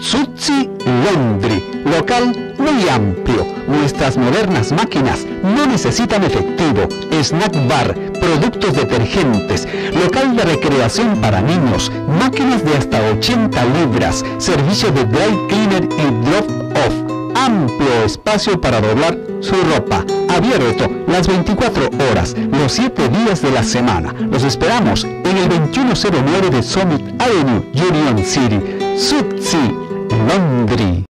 Suzzi Laundry, local muy amplio. Nuestras modernas máquinas no necesitan efectivo, snack bar, productos detergentes, local de recreación para niños, máquinas de hasta 80 libras, servicio de dry cleaner y drop-off. Amplio espacio para doblar su ropa, abierto las 24 horas, los 7 días de la semana. Los esperamos en el 2109 de Summit Avenue, Union City. Suzzi Laundry.